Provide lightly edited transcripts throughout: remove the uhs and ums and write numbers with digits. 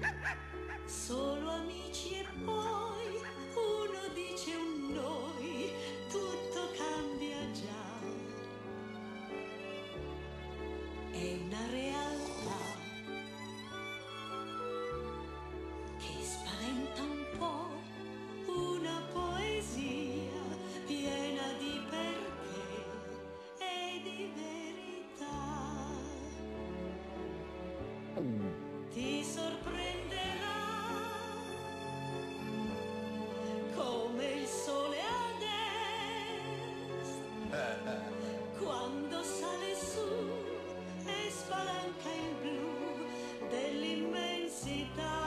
Solo amici e poi uno dice un noi, tutto cambia già. È una realtà che spaventa un po', una poesia piena di perché e di verità. Ti sorprenderà come il sole ad est quando sale su e spalanca il blu dell'immensità.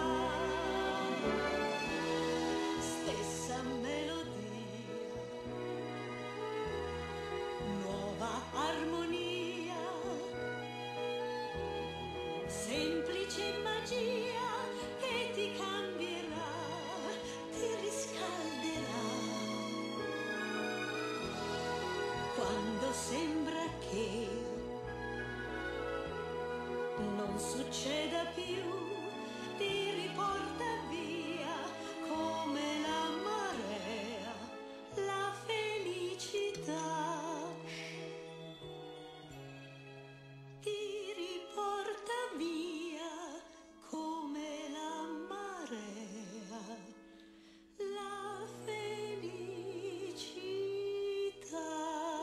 Stessa melodia, nuova armonia, semplice magia che ti cambierà, ti riscalderà. Quando sembra che non succeda più, ti riporta via come la marea, la felicità. Ti riporta via come la marea, la felicità.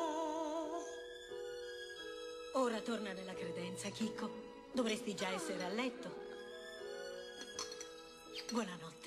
Ora torna nella credenza, Chicco. Dovresti già essere a letto. Buonanotte.